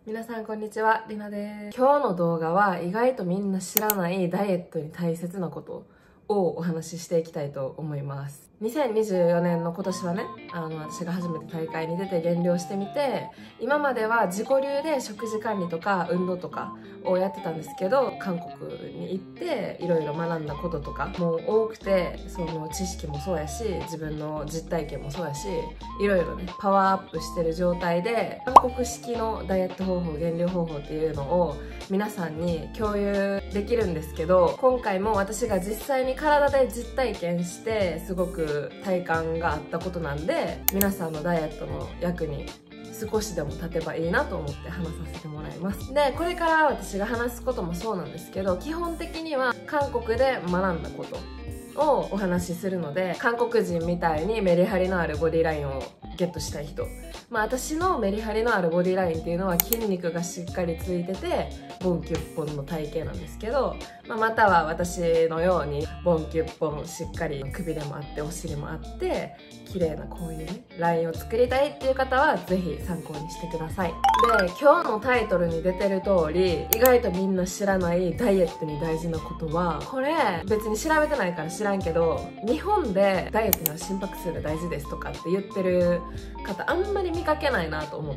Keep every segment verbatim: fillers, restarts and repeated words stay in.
皆さんこんにちは、りなです。今日の動画は意外とみんな知らないダイエットに大切なことをお話ししていきたいと思います。にせんにじゅうよねんの今年はね、あの私が初めて大会に出て減量してみて、今までは自己流で食事管理とか運動とかをやってたんですけど、韓国に行っていろいろ学んだこととかも多くて、その知識もそうやし、自分の実体験もそうやし、いろいろねパワーアップしてる状態で韓国式のダイエット方法、減量方法っていうのを皆さんに共有できるんですけど、今回も私が実際に体で実体験してすごく体感があったことなんで、皆さんのダイエットの役に少しでも立てばいいなと思って話させてもらいます。で、これから私が話すこともそうなんですけど、基本的には韓国で学んだことをお話しするので、韓国人みたいにメリハリのあるボディラインをゲットしたい人、まあ私のメリハリのあるボディラインっていうのは筋肉がしっかりついててボンキュッポンの体型なんですけど、まあ、または私のようにボンキュッポンしっかり首でもあってお尻もあって綺麗なこういうねラインを作りたいっていう方はぜひ参考にしてください。で、今日のタイトルに出てる通り、意外とみんな知らないダイエットに大事なことは、これ別に調べてないから知らんけど、日本でダイエットには心拍数が大事ですとかって言ってる方あんまり見かけないなと思って、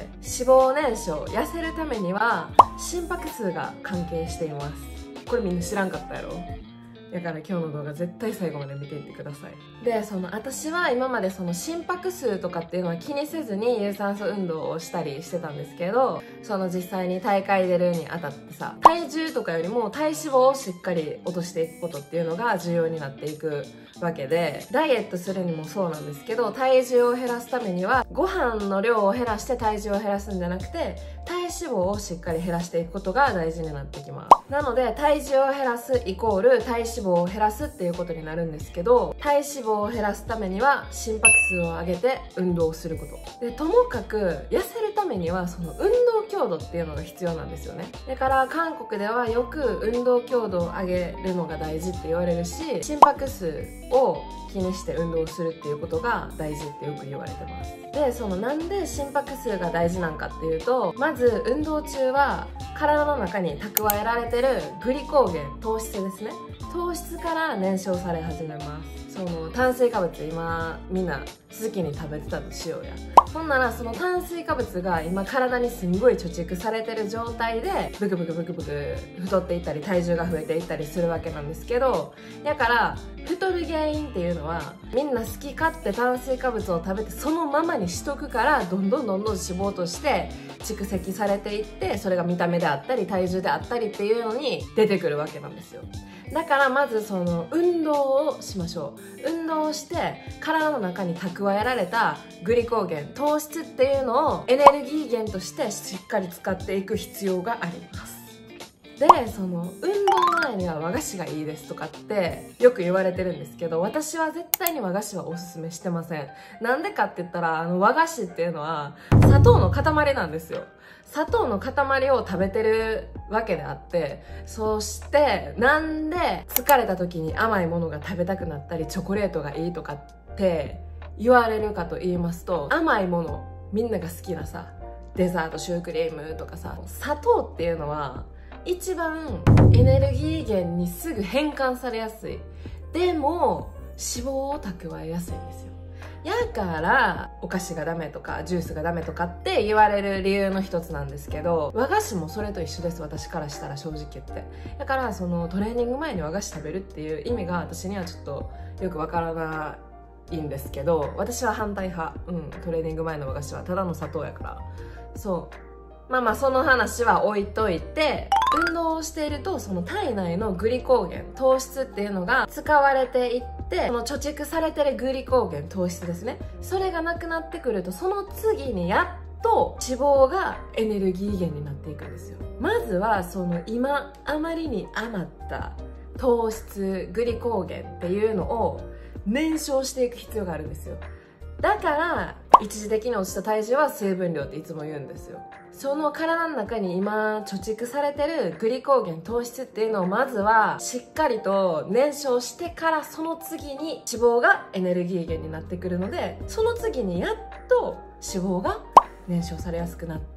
脂肪燃焼、痩せるためには心拍数が関係しています。これみんな知らんかったやろ。だから今日の動画絶対最後まで見ていってください。で、その私は今までその心拍数とかっていうのは気にせずに有酸素運動をしたりしてたんですけど、その実際に大会出るにあたってさ、体重とかよりも体脂肪をしっかり落としていくことっていうのが重要になっていくわけで、ダイエットするにもそうなんですけど、体重を減らすためにはご飯の量を減らして体重を減らすんじゃなくて、体脂肪をしっかり減らしていくことが大事になってきます。なので体重を減らすイコール体脂肪を減らすっていうことになるんですけど、体脂肪を減らすためには心拍数を上げて運動をすることで、ともかく痩せるためにはその運動強度っていうのが必要なんですよね。だから韓国ではよく運動強度を上げるのが大事って言われるし、心拍数を気にして運動をするっていうことが大事ってよく言われてます。で、そのなんで心拍数が大事なんかっていうと、まず運動中は体の中に蓄えられてるグリコーゲン、糖質ですね、糖質から燃焼され始めます。その炭水化物、今みんな好きに食べてたとしようや。ほんならその炭水化物が今体にすんごい貯蓄されてる状態でブクブクブクブク太っていったり体重が増えていったりするわけなんですけど、だから太る原因っていうのはみんな好き勝手炭水化物を食べてそのままにしとくから、どんどんどんどん脂肪として蓄積されていって、それが見た目であったり体重であったりっていうのに出てくるわけなんですよ。だからまずその運動をしましょう。運動をして体の中に蓄えられたグリコーゲン、糖質っていうのをエネルギー源としてしっかり使っていく必要があります。で、その運動前には和菓子がいいですとかってよく言われてるんですけど、私は絶対に和菓子はおすすめしてません。なんでかって言ったら、あの和菓子っていうのは砂糖の塊なんですよ。砂糖の塊を食べてるわけであって、そしてなんで疲れた時に甘いものが食べたくなったりチョコレートがいいとかって言われるかと言いますと、甘いものみんなが好きなさ、デザート、シュークリームとかさ、砂糖っていうのは一番エネルギー源にすぐ変換されやすい。でも脂肪を蓄えやすいんですよ。やからお菓子がダメとかジュースがダメとかって言われる理由の一つなんですけど、和菓子もそれと一緒です。私からしたら正直言って。だからそのトレーニング前に和菓子食べるっていう意味が私にはちょっとよくわからないんですけど、私は反対派。うん、トレーニング前の和菓子はただの砂糖やから。そうまあまあその話は置いといて、運動をしているとその体内のグリコーゲン、糖質っていうのが使われていって、その貯蓄されてるグリコーゲン、糖質ですね、それがなくなってくると、その次にやっと脂肪がエネルギー源になっていくんですよ。まずはその今あまりに余った糖質、グリコーゲンっていうのを燃焼していく必要があるんですよ。だから一時的に落ちた体重は水分量っていつも言うんですよ。その体の中に今貯蓄されてるグリコーゲン、糖質っていうのをまずはしっかりと燃焼してから、その次に脂肪がエネルギー源になってくるので、その次にやっと脂肪が燃焼されやすくなって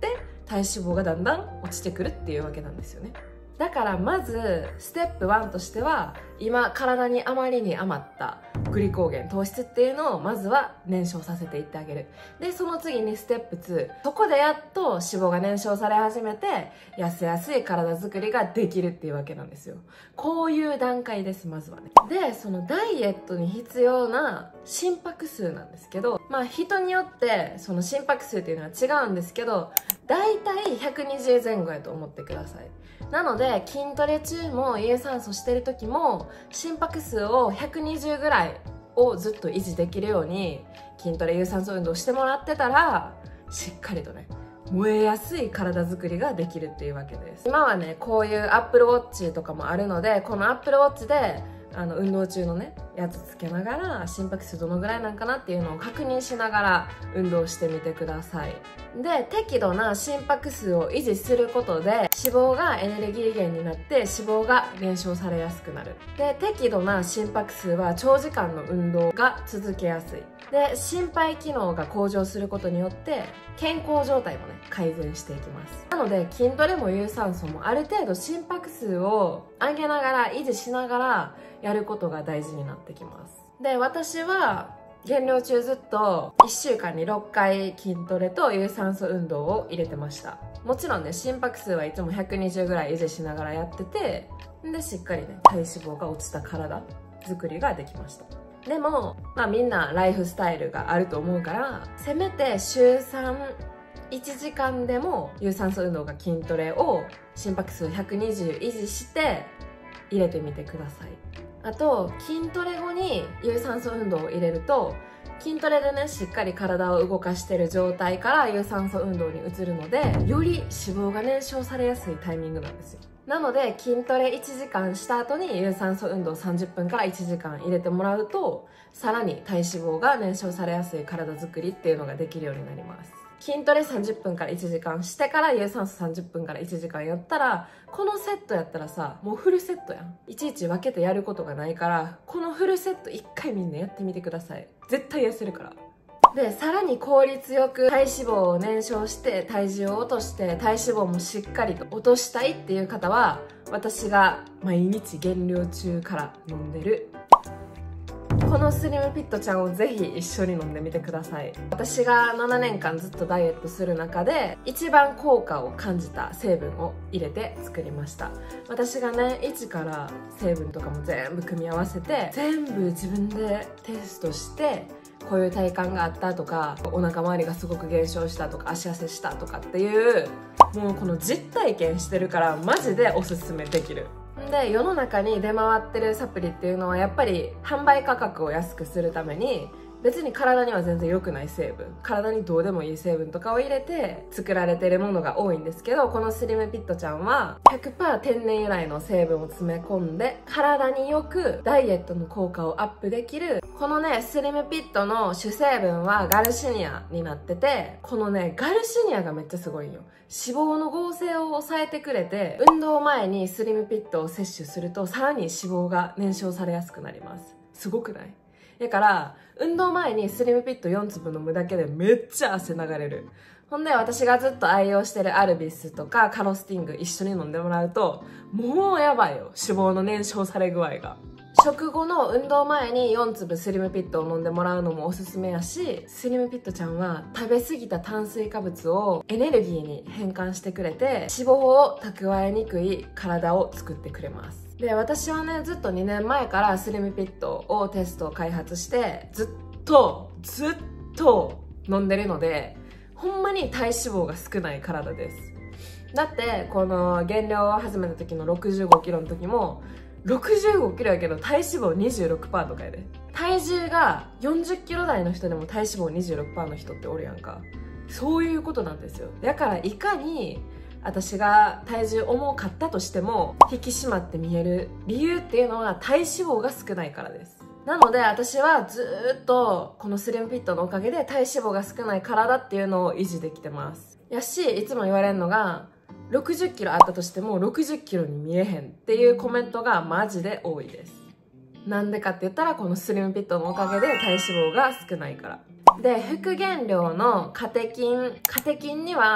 体脂肪がだんだん落ちてくるっていうわけなんですよね。だからまずステップワンとしては、今体にあまりに余ったグリコーゲン、糖質っていうのをまずは燃焼させていってあげる。でその次にステップツー、そこでやっと脂肪が燃焼され始めて痩せやすい体作りができるっていうわけなんですよ。こういう段階です、まずはね。でそのダイエットに必要な心拍数なんですけど、まあ人によってその心拍数っていうのは違うんですけど、だいたいひゃくにじゅうぜん後やと思ってください。なので筋トレ中も有酸素してる時も心拍数をひゃくにじゅうぐらいをずっと維持できるように筋トレ有酸素運動してもらってたら、しっかりとね燃えやすい体作りができるっていうわけです。今はねこういうアップルウォッチとかもあるので、このアップルウォッチであの運動中のねやつつけながら心拍数どのぐらいなんかなっていうのを確認しながら運動してみてください。で適度な心拍数を維持することで脂肪がエネルギー源になって脂肪が燃焼されやすくなる。で適度な心拍数は長時間の運動が続けやすい。で心肺機能が向上することによって健康状態もね改善していきます。なので筋トレも有酸素もある程度心拍数を上げながら維持しながらやることが大事になってきます。で私は減量中ずっといっしゅうかんにろっかい筋トレと有酸素運動を入れてました。もちろんね心拍数はいつもひゃくにじゅうぐらい維持しながらやってて、でしっかりね体脂肪が落ちた体作りができました。でもまあみんなライフスタイルがあると思うから、せめてしゅうさんいちじかんでも有酸素運動が筋トレを心拍数ひゃくにじゅう維持して入れてみてください。あと筋トレ後に有酸素運動を入れると、筋トレでねしっかり体を動かしてる状態から有酸素運動に移るので、より脂肪が燃焼されやすいタイミングなんですよ。なので筋トレいちじかんした後に有酸素運動さんじゅっぷんからいちじかん入れてもらうと、さらに体脂肪が燃焼されやすい体作りっていうのができるようになります。筋トレさんじゅっぷんからいちじかんしてから有酸素さんじゅっぷんからいちじかんやったら、このセットやったらさもうフルセットやん。いちいち分けてやることがないから、このフルセットいっかいみんなやってみてください。絶対痩せるから。でさらに効率よく体脂肪を燃焼して体重を落として体脂肪もしっかりと落としたいっていう方は、私が毎日減量中から飲んでるこのスリムピットちゃんをぜひ一緒に飲んでみてください。私がななねんかんずっとダイエットする中で一番効果を感じた成分を入れて作りました。私がね一から成分とかも全部組み合わせて全部自分でテストして、こういう体感があったとか、お腹周りがすごく減少したとか、足痩せしたとかっていう、もうこの実体験してるからマジでおすすめできる。で世の中に出回ってるサプリっていうのはやっぱり販売価格を安くするために、別に体には全然良くない成分、体にどうでもいい成分とかを入れて作られてるものが多いんですけど、このスリムピットちゃんは ひゃくパーセント 天然由来の成分を詰め込んで体によくダイエットの効果をアップできる。このねスリムピットの主成分はガルシニアになってて、このねガルシニアがめっちゃすごいんよ。脂肪の合成を抑えてくれて、運動前にスリムピットを摂取するとさらに脂肪が燃焼されやすくなります。すごくない？だから運動前にスリムピットよんつぶ飲むだけでめっちゃ汗流れる。ほんで私がずっと愛用してるアルビスとかカロスティング一緒に飲んでもらうと、もうやばいよ、脂肪の燃焼され具合が。食後の運動前によんつぶスリムピットを飲んでもらうのもおすすめやし、スリムピットちゃんは食べ過ぎた炭水化物をエネルギーに変換してくれて、脂肪を蓄えにくい体を作ってくれます。で私はねずっとにねんまえからスリムピットをテストを開発してずっとずっと飲んでるので、ほんまに体脂肪が少ない体です。だってこの減量を始めた時のろくじゅうごキロの時もろくじゅうごキロやけど体脂肪 にじゅうろくパーセント とかやで。体重がよんじゅっキロ台の人でも体脂肪 にじゅうろくパーセント の人っておるやんか。そういうことなんですよ。だからいかに私が体重重かったとしても引き締まって見える理由っていうのは体脂肪が少ないからです。なので私はずっとこのスリムピットのおかげで体脂肪が少ない体っていうのを維持できてます。やしいつも言われるのが、ろくじゅっキロあったとしてもろくじゅっキロに見えへんっていうコメントがマジで多いです。なんでかって言ったら、このスリムピットのおかげで体脂肪が少ないから。で副原料のカテキンカテキンには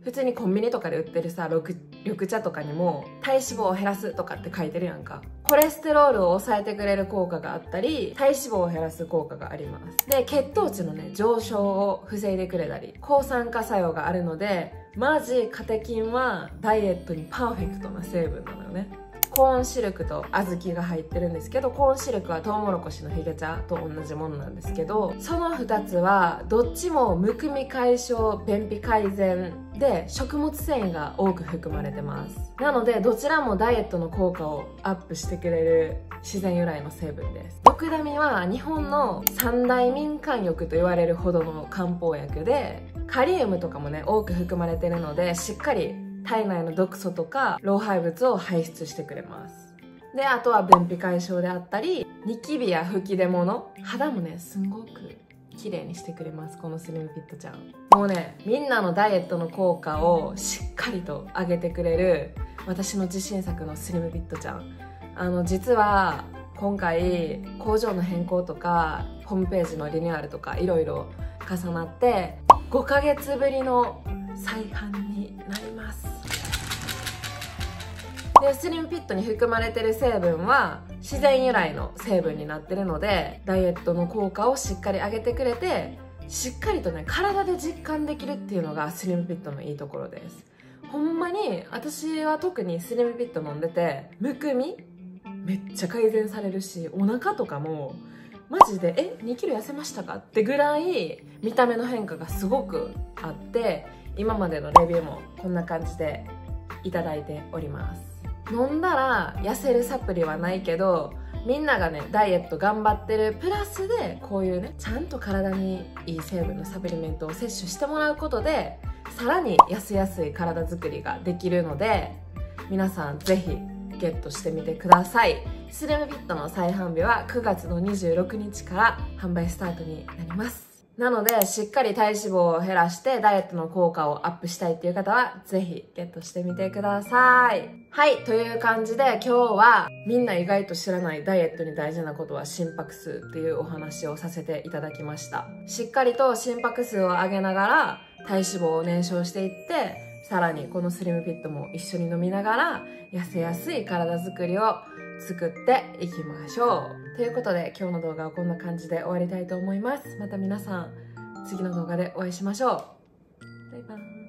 普通にコンビニとかで売ってるさ緑緑茶とかにも体脂肪を減らすとかって書いてるやんか。コレステロールを抑えてくれる効果があったり、体脂肪を減らす効果があります。で、血糖値のね上昇を防いでくれたり抗酸化作用があるので、マジカテキンはダイエットにパーフェクトな成分なのよね。コーンシルクと小豆が入ってるんですけど、コーンシルクはトウモロコシのヒゲ茶と同じものなんですけど、そのふたつはどっちもむくみ解消、便秘改善で食物繊維が多く含まれてます。なのでどちらもダイエットの効果をアップしてくれる自然由来の成分です。ドクダミは日本の三大民間薬と言われるほどの漢方薬で、カリウムとかもね多く含まれてるので、しっかり体内の毒素とか老廃物を排出してくれます。で、あとは便秘解消であったり、ニキビや吹き出物、肌もねすんごく綺麗にしてくれます。このスリムフィットちゃんもうね、みんなのダイエットの効果をしっかりと上げてくれる私の自信作のスリムフィットちゃん。あの実は今回工場の変更とかホームページのリニューアルとかいろいろ重なってごかげつぶりの再販になります。で、スリムフィットに含まれてる成分は自然由来の成分になってるので、ダイエットの効果をしっかり上げてくれて、しっかりとね体で実感できるっていうのがスリムフィットのいいところです。ほんまに私は特にスリムフィット飲んでて、むくみめっちゃ改善されるし、お腹とかもマジでえにキロ痩せましたかってぐらい見た目の変化がすごくあって、今までのレビューもこんな感じでいただいております。飲んだら痩せるサプリはないけど、みんながねダイエット頑張ってるプラスでこういうねちゃんと体にいい成分のサプリメントを摂取してもらうことで、さらに痩せやすい体作りができるので、皆さんぜひゲットしてみてください。スリムフィットの再販日はくがつのにじゅうろくにちから販売スタートになります。なのでしっかり体脂肪を減らしてダイエットの効果をアップしたいっていう方はぜひゲットしてみてください。はい、という感じで今日はみんな意外と知らないダイエットに大事なことは心拍数っていうお話をさせていただきました。しっかりと心拍数を上げながら体脂肪を燃焼していって、さらにこのスリムフィットも一緒に飲みながら痩せやすい体作りを作っていきましょう。ということで今日の動画はこんな感じで終わりたいと思います。また皆さん次の動画でお会いしましょう。バイバイ。